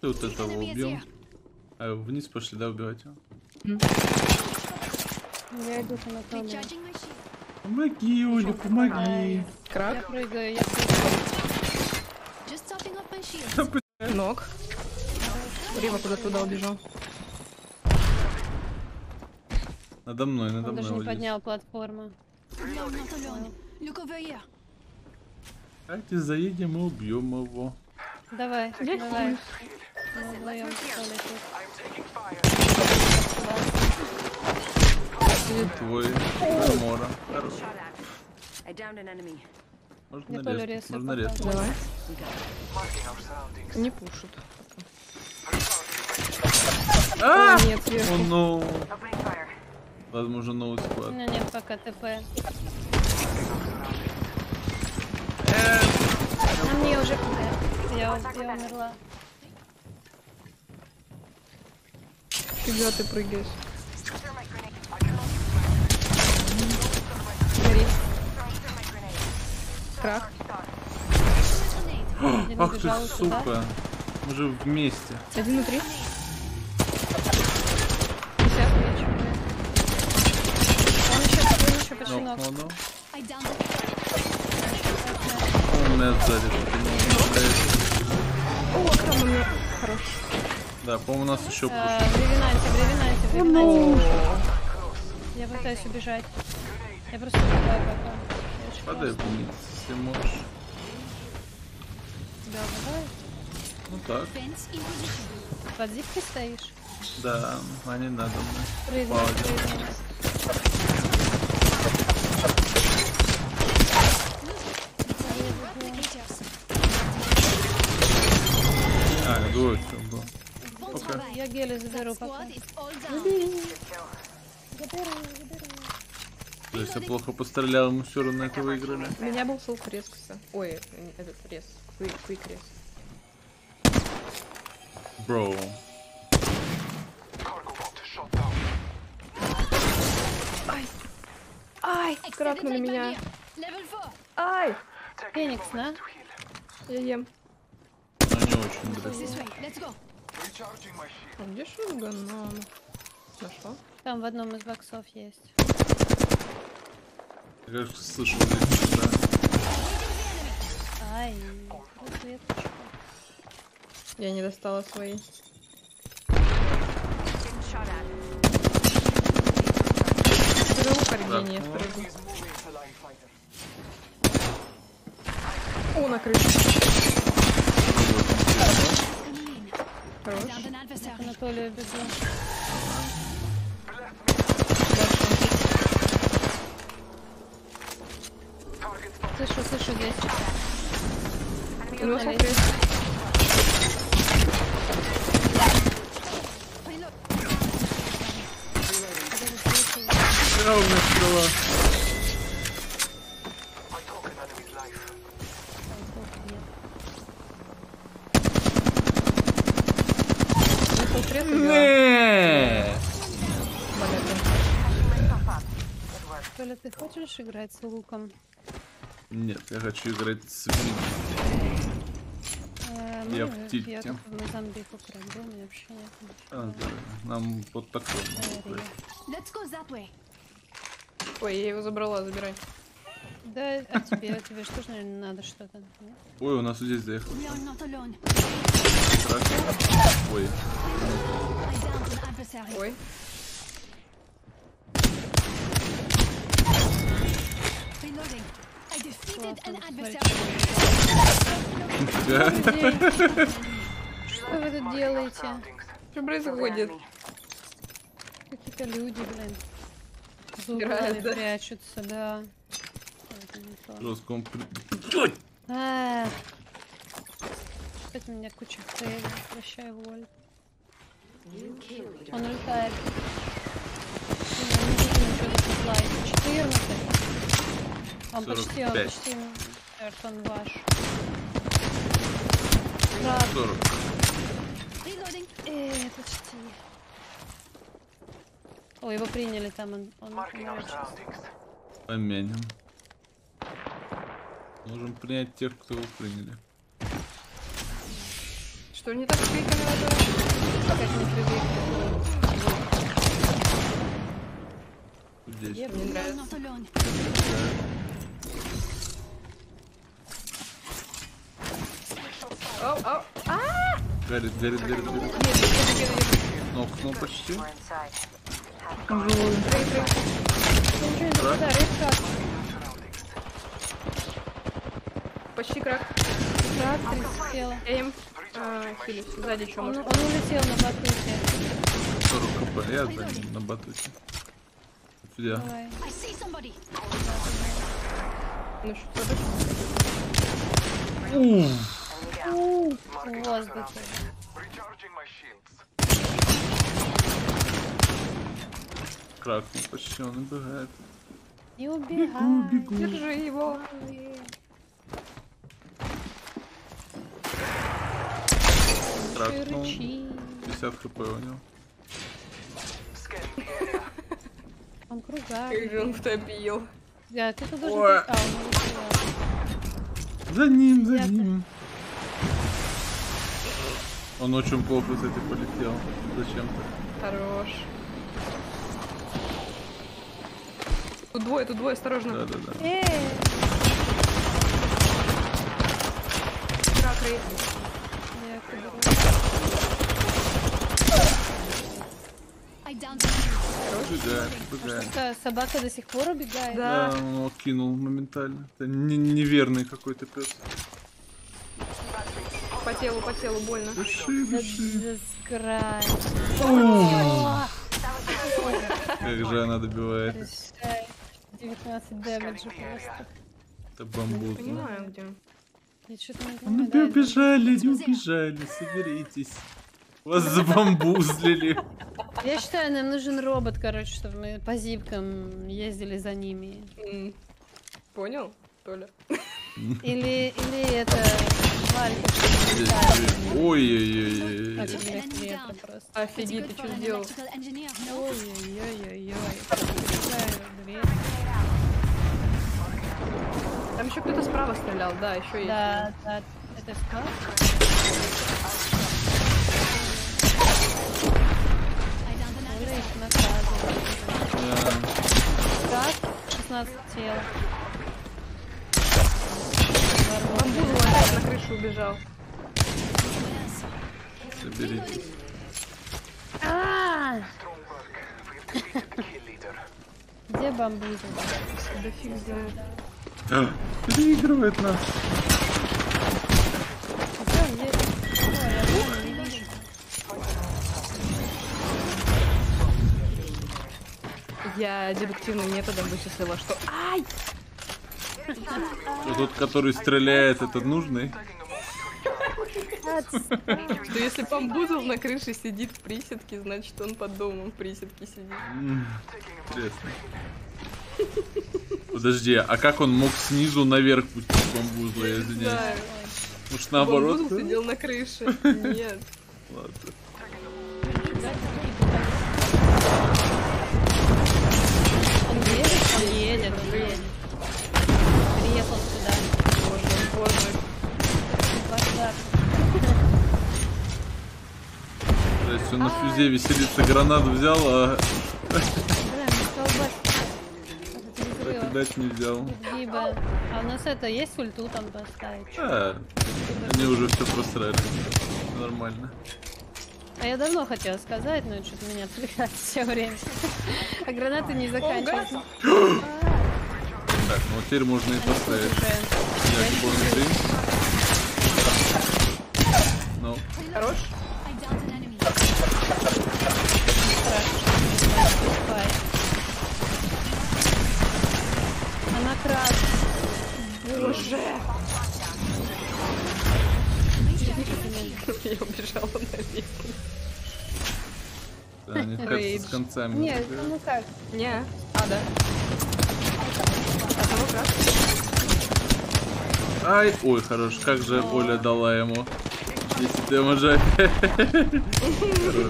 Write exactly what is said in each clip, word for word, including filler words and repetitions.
Ты вот этого убил. А вниз пошли, да, убивать его? Я иду к Анатолию. Помоги, Оля, помоги. Крак? Я прыгаю, я прыгаю. Ног. Рива куда туда убежал. Надо мной, надо Он мной. даже не вот поднял платформу. Давайте заедем и убьем его. Давай, давай. Мы вдвоем стали тут. Твой армора. Можно резать, можно резать. Давай. Не пушит. А! О, нет, сверху. О, ну. Возможно, новый склад. У меня нет пока ТП. А мне уже... Я, я умерла. Фига ты прыгаешь. Гори. Крак. Ах ты, сука. Мы же вместе. Один внутри. Он еще, он еще почти ног. Ну, ну. Он меня сзади. О, крам у меня хорош. Да, по-моему, у нас еще А, пушит. в ревенанте, в ревенанте, в ревенанте. Я пытаюсь убежать. Я просто убегаю пока. Падай вниз, если можешь. Да, давай. Ну так. Под зипкой стоишь? Да, а не надо мне. Прыгни, Молодец. прыгни. А, вот что было. Пока. Я гели заберу пока. То есть я плохо пострелял, мы все равно это выиграли. У меня был фулл резкоса. Ой, этот рез. Квик рез. Бро. Ай! Ай! Кракнули меня. Ай! Феникс, да? Я ем. Но не очень далеко. А где шотган? Ну, нашла. Там в одном из боксов есть. Я, кажется, слышал здесь, да. Ай, вот веточка. Я не достала свои. Беру каргине, спрыгну. О, на крыше. Хорош. Анатолию бегу. Слышу, слышу здесь. У него смотри. Я у меня стрела. Не. Толя, ты хочешь играть с луком? Нет, я хочу играть с вином. Э, Я мы- в тильте. Я как в Мозамбику украду, мне вообще нет ничего. А, да. Нам вот такой. Ой, я его забрала, забирай. Да, а тебе, тебе что ж, наверное, надо что-то, нет? Ой, у нас вот здесь заехал. Трак. Ой. Ой. Да. Что вы тут делаете? Что происходит? Какие-то люди, блин. Собирают, да? Прячутся, да. Это не то. Жестко он при... А, опять у меня куча фейлов. Прощай, Воль. Он улетает. Я не вижу ничего за суплай. четырнадцать. Он почти, он почти мертв, он ваш. сорок. Э, почти. О, его приняли там, он, он умирает сейчас. Помянем. Можем принять тех, кто его приняли. Что не так с криками надо? Как не привыкли. Здесь. Мне нравится. Оу, оу. А! Горит, горит, горит, горит. Нокнул почти. Ничего не туда, рыбка. Почти крак. Крак, тридцать тела. Эйм. А, хилюсь. Сзади что Он, может? он улетел на батуте. сорок хп. Я за ним на батуте. Сюда. Давай. Ну что, подожди. У, в воздухе. Кракнул почти, он убегает. Не убегай. Бегу. Держи его. Кракнул. Рычи. пятьдесят хп у него. Он кругами. Как же он втопил. Да, ты тут должен... Ой. А, он улетел. За ним, за Я-то- ним. Он очень плохо, кстати, полетел. Зачем-то. Хорош. Тут двое, тут двое, осторожно. Да-да-да. Эй, Крак, рейд. я куда-то- Убегает, убегает. Что, собака до сих пор убегает? Да. Да, он его кинул моментально. Это не- неверный какой-то пес. По телу, по телу, больно. Дыши, Да, дыши. скрай. Как же она добивает. Решай. девятнадцать дэмэджа просто. Это бамбуз. Понимаю, где. Я что-то не Ну понимаю. не да, убежали, не убежали, соберитесь. Вас забамбузлили. Я считаю, нам нужен робот, короче, чтобы мы по зипкам ездили за ними. М. Понял, Толя? Или, или это Валька. Здесь, блин. Ой-ой-ой. Так, у меня клиента просто. Офигеть, ты что сделал? Ой-ой-ой-ой-ой. Дверь. Там еще кто-то справа стрелял, да, еще есть. Да, да, это склад. Оля их наказывает. Склад, шестнадцать тел. Бамбуз лазит, на крышу убежал. Соберитесь. А! Где бамбузы? Да фиг знает. А, переигрывает нас. Где он едет? Ой, я понял, не вижу. Я дедуктивным методом вычислила, что... Ай! Вот тот, который стреляет, это нужный. Что если бамбузл на крыше сидит в приседке, значит он под домом в приседке сидит. М, Интересно. Подожди, а как он мог снизу наверх пустить бамбузла, я извиняюсь? Да. Может наоборот? Бамбузл сидел на крыше. Нет. Ладно. Он едет, он едет, он едет. Приехал сюда. Боже, боже. Бардак. То есть он на фюзе веселится, гранату взял, а Блин, не колбасит. Это не так и взрыва. дать не взял. Гиба. А у нас это есть ульту там поставить? А, они уже все просрали. Нормально. А я давно хотела сказать, но что-то меня отвлекает все время. А гранаты не заканчиваются. Так, ну вот теперь можно и поставить. Я понял, ну, Хорош? Она красная. Боже! Я убежала наверх. да, они кажется с концами. Нет, убегают. ну как? Не. А, да. Одного крак. Ай, ой, хорош, как же Оля дала ему десять дэмэджа. Хорош.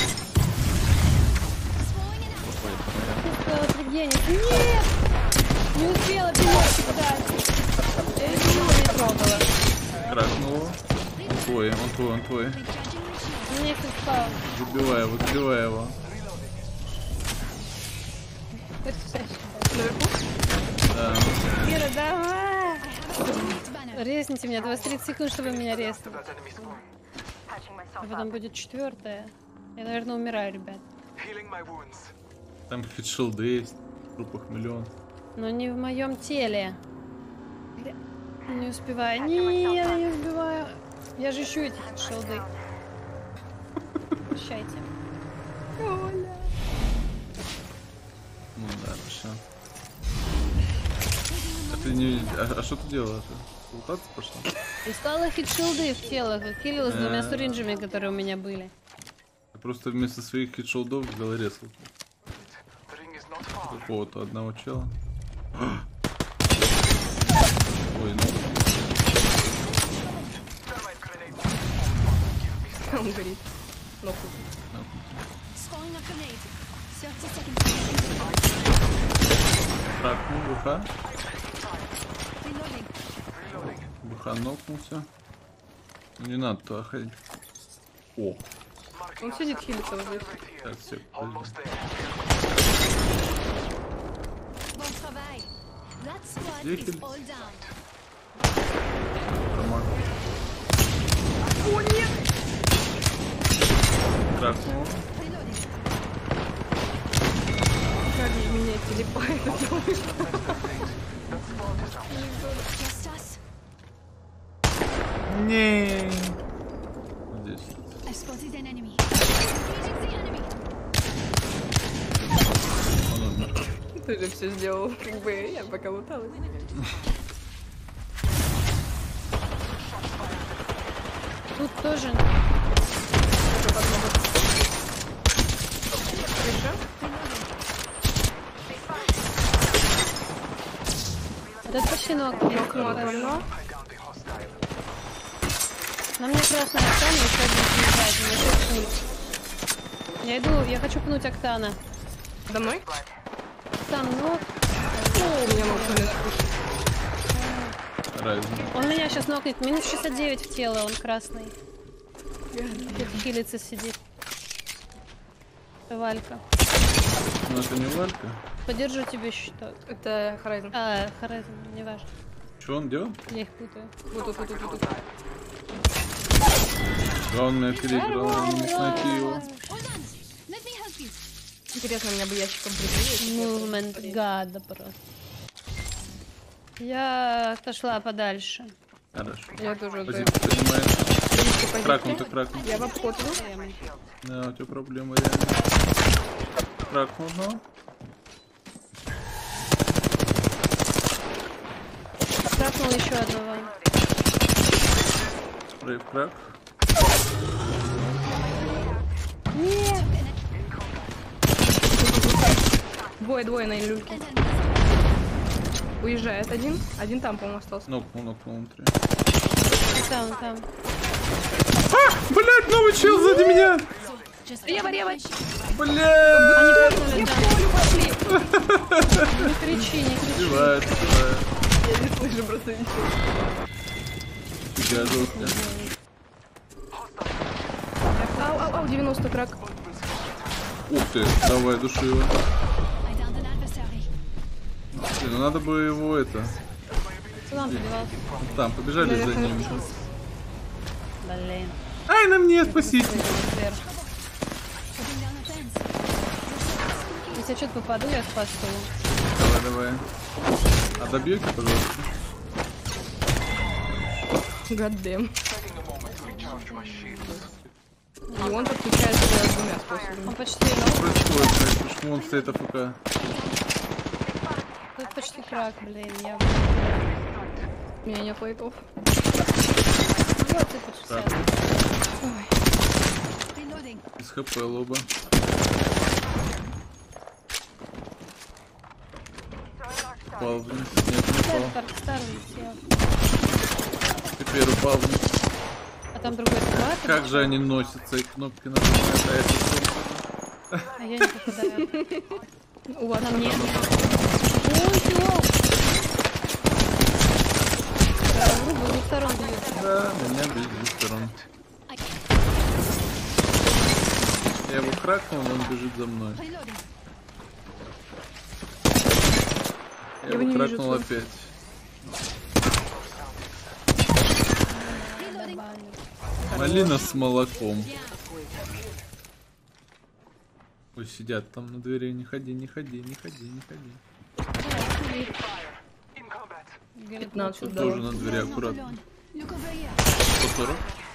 Успела Евгений. Нет! Не успела пилотик дать. Я его не трогала. Кракнуло. твой, он твой, он твой. Мне их упал. Забивай его, забивай его. Да. Кира, давай! Резните меня, двадцать тридцать секунд, чтобы меня резнуть. А потом будет четвертая. Я, наверное, умираю, ребят. Там хитшилды есть, в трупах миллион. Но не в моем теле. Не успеваю. Не, я не успеваю. Я же ищу эти хитшилды. Прощайте. Оля. Ну да, все. А ты не... А, а что ты делала? Ты лутаться пошла? Искала хитшилды в тело. Хилила с двумя сторинджами, которые у меня были. Я просто вместо своих хитшилдов взял и резал. Какого-то одного чела. Ой, ну... Он горит. Нокнут. Тракнул, БХ. БХ нокнулся. Не надо туда ходить. О! Он сидит, хилится вот здесь. Сейчас, все, подожди. Где хилится? Промах. О, нет! Тракнул. Как же меня телепает. Не. Здесь. Он умер. Ты же все сделал, как бы я пока луталась. Тут тоже. Этот почти ног. На мне красная Октана, еще один съезжает, мне шесть пнуть. Я иду, я хочу пнуть Октана. До мной? Октан, ну... О, меня нокнули. Разница. Он меня сейчас нокнет. Минус шестьдесят девять в тело, он красный. Тут хилится сидит. Валька. Ну это не Валька. Подержу тебе щиток. Это Horizon. А, Horizon, не важно. Что он делает? Я их путаю. Вот тут, вот тут, вот тут. Главное переиграл, не найти его. Интересно, меня бы ящиком прибили. Мувмент гада просто. Я отошла подальше. Хорошо. Я тоже Позицию занимает. Кракнул, ты кракнул. Я в обход иду. Да, у тебя проблемы реально. Кракнул, но. Кракнул еще одного. Спрей в крак. Нет! Двое, двое на люльке. Уезжает один. Один там, по-моему, остался. Нокнул, нокнул внутри. Там, там. А! Блять, новый чел сзади меня! Рева, рева! Блять! Они прыгнули, да. Не кричи, не кричи. Сбивает, сбивает. Я не слышу просто ничего. Фига жестко. Ау, ау, ау, девяносто крак. Ух ты, давай, души его. Блин, ну надо бы его это... Куда он подевался? Там, побежали за ним. Блин. Ай, на мне, спасите. Сверху. Если я что-то попаду, я спасу. Давай, давай. А добьете, пожалуйста. Гаддем. И он подключается двумя способами. Он почти ног. Происходит, почему он стоит АФК? Тут почти крак, блин. Я... У меня нет лайтов. Вот ты тут Так. Из ХП лоба. Упал вниз. Нет, не упал. Старый сел. Теперь упал вниз. А там другой склад. Как же они носятся, и кнопки нажимают, а это А я не попадаю. У вас На мне. Ой, ёл. С двух сторон бьют. Да, меня бьют с двух сторон. Я его кракнул, он бежит за мной. Я его его не вижу, кракнул стой. опять. Малина с молоком. Ой, сидят там на двери. Не ходи, не ходи, не ходи, не ходи. пятнадцать, да. Тоже на двери аккуратно. сто сорок.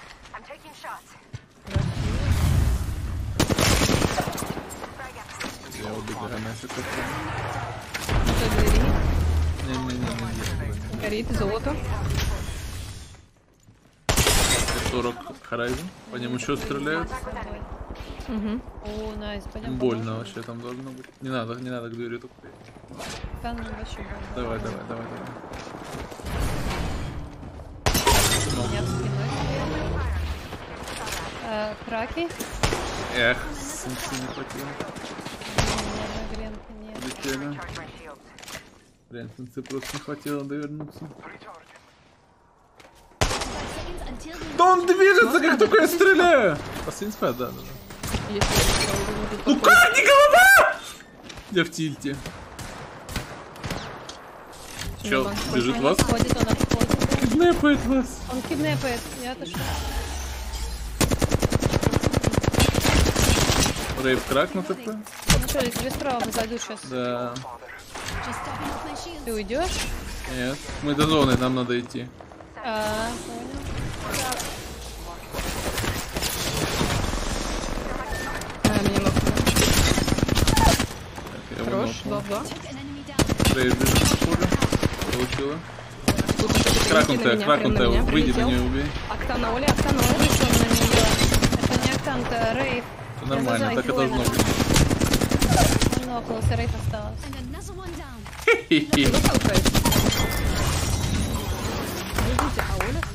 Я убегаю нафиг. До двери. Не-не-не. Горит золото. сорок Horizon. По нему еще стреляют. Угу. О, найс, пойдем. Больно вообще там должно быть. Не надо, не надо к двери только. Там вообще больно. Давай, давай, давай, давай. Меня в спиной. Э, Краки? Эх, сумки не хватило. Наверное, гренка нет. Летели. Блин, сумки просто не хватило довернуться. Да он движется, как только я стреляю! Последний спад, да, да, да. Если Ну как, не голова? Я в тильте. Чел, бежит вас? Отходит, он отходит. Киднепает вас. Он киднепает. Я отошел. Рейв крак на ТП? Ну что, я тебе справа зайду сейчас. Да. Ты уйдешь? Нет. Мы до зоны, нам надо идти. А, понял. А, меня нокнули. Так, я его Хорош, нокнул. два-два. Рейв бежит в поле. Получила. Тут что-то Кракнутая, прилетели на меня, прям на кракнутая. меня Выйди, прилетел. меня убей. Октан на Оле, Октан на Оле. Вышел на нее. Это не октанка, рейв. Все нормально, так и должно быть. Он около, рейв осталось. Хе-хе-хе. Кто толкает? Подождите, а Оля